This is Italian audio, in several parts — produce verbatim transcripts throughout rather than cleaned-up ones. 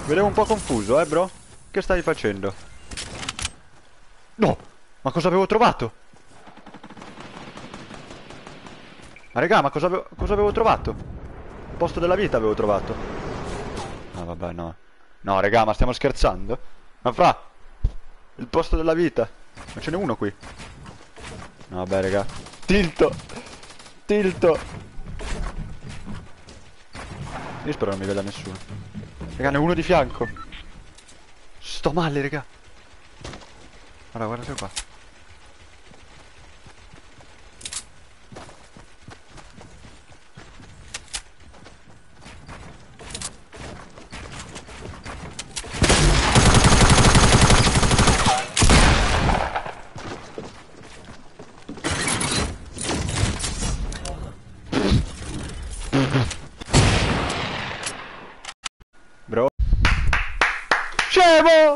vedevo un po' confuso, eh, bro? Che stavi facendo? No! Ma cosa avevo trovato? Ma raga, ma cosa avevo, cosa avevo trovato? Il posto della vita avevo trovato. No, vabbè, no. No, raga, ma stiamo scherzando? Ma fra! Il posto della vita. Ma ce n'è uno qui. No, vabbè, raga. Tilto! Tilto! Io spero non mi veda nessuno. Raga, ne è uno di fianco. Sto male, raga. Guarda, guardate qua. Bro. Scemo!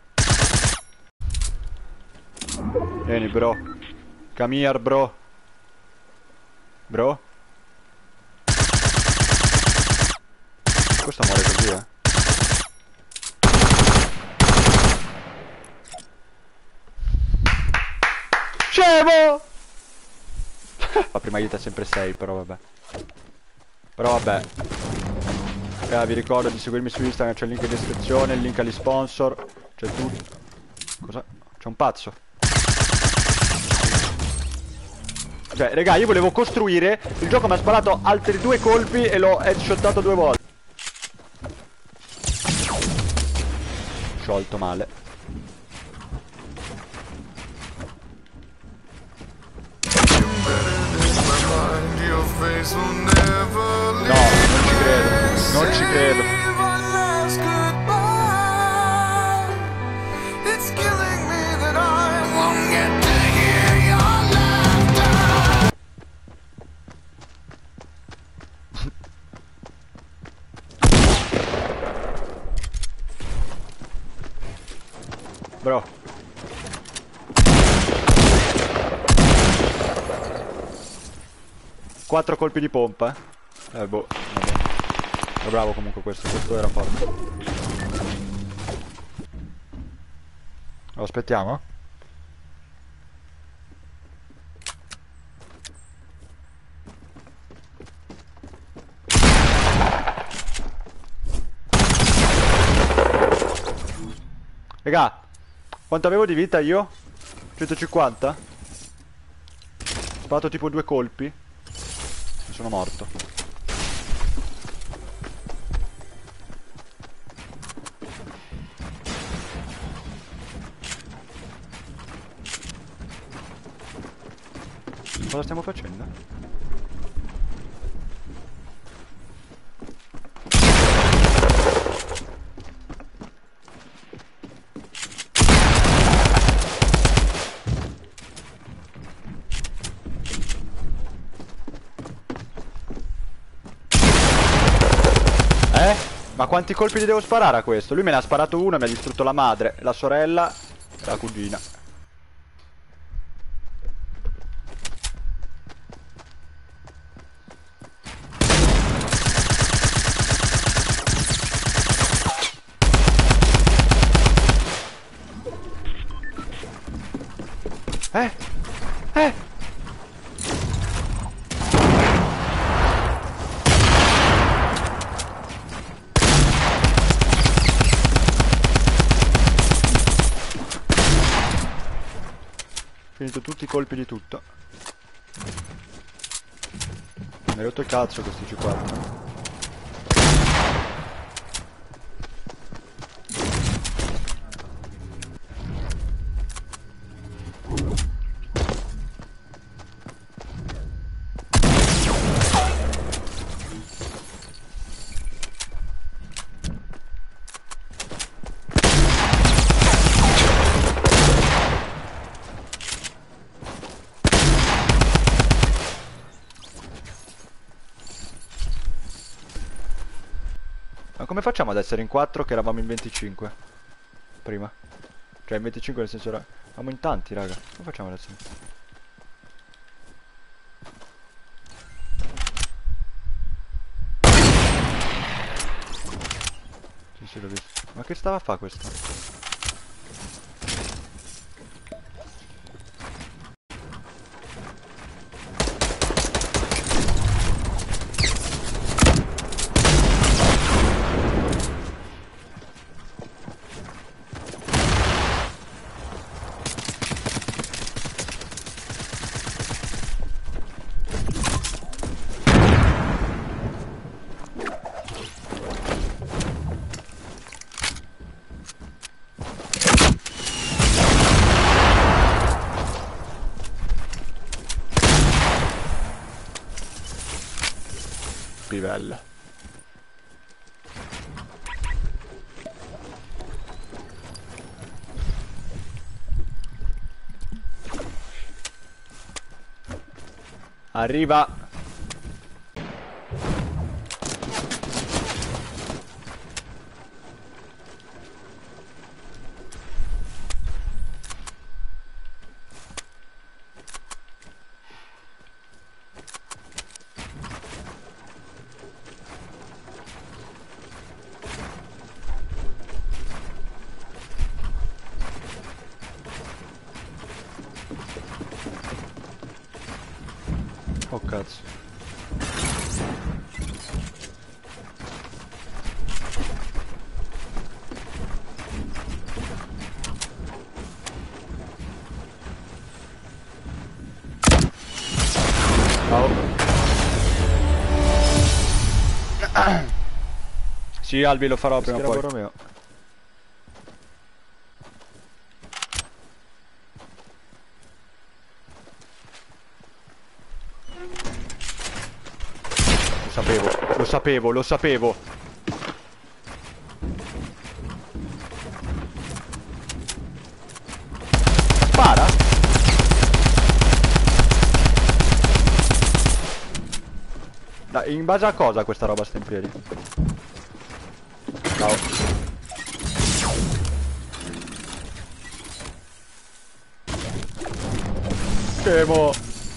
Vieni, bro. Come here, bro. Bro. Questo muore così, eh. Scemo! La prima vita è sempre sei, però vabbè. Però vabbè. Eh, vi ricordo di seguirmi su Instagram, c'è il link in descrizione, il link agli sponsor, c'è tutto. Cosa? C'è un pazzo. Cioè, raga, io volevo costruire, il gioco mi ha sparato altri due colpi e l'ho headshottato due volte. Sciolto male. No, non ci credo, non ci credo. Bro. Quattro colpi di pompa. Eh boh. Vabbè. Bravo comunque questo, questo era forte. Lo aspettiamo? Raga, quanto avevo di vita io? centocinquanta? Ho sparato tipo due colpi e sono morto. Cosa stiamo facendo? Eh? Ma quanti colpi gli devo sparare a questo? Lui me ne ha sparato uno e mi ha distrutto la madre, la sorella e la cugina. Eh? Eh? Finito tutti i colpi di tutto. Mi hai rotto il cazzo questi C quattro. Ma come facciamo ad essere in quattro che eravamo in venticinque? Prima. Cioè in venticinque nel senso era... eravamo in tanti, raga. Come facciamo ad essere? Sì, sì, l'ho visto. che stava a fare questo? Livello. Arriva. Oh cazzo. Oh. Sì, Albi, lo farò prima o poi. Romeo. Lo sapevo, lo sapevo, lo sapevo. Spara? Dai, in base a cosa questa roba sta in piedi? Ciao. Scemo.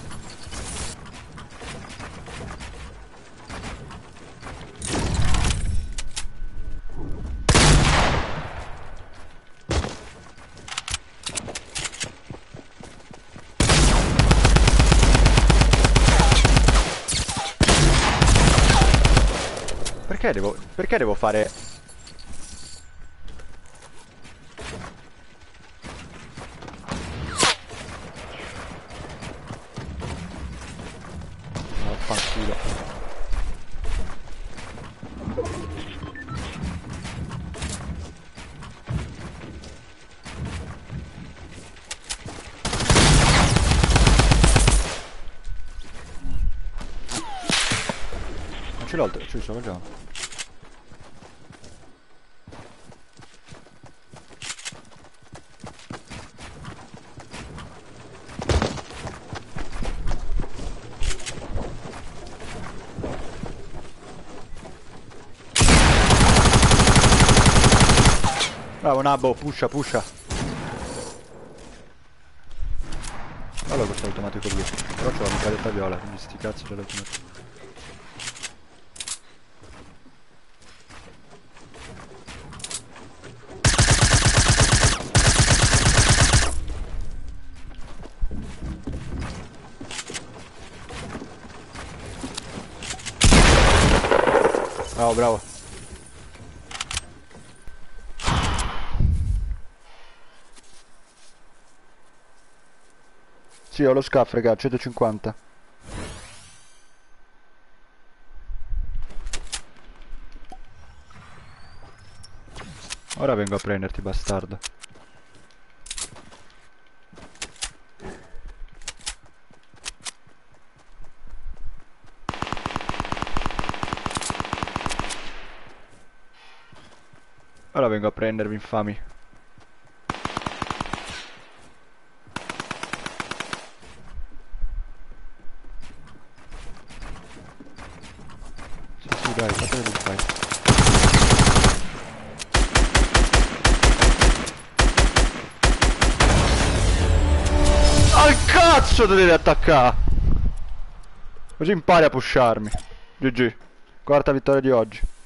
Perché devo... Perché devo fare... No, fanculo. Non ce l'ho, ci sono già. Bravo Nabbo, pusha, pusha. Allora questo è automatico blu. Però c'ho la mitraglietta viola, quindi sti cazzi c'è l'automatico. Bravo, bravo. Sì, ho lo scaff, raga, centocinquanta. Ora vengo a prenderti, bastardo. Ora vengo a prendervi, infami. Sì, sì, dai, fatelo del fai. Al cazzo te devi attaccare! Così impari a pusharmi. G G. Quarta vittoria di oggi.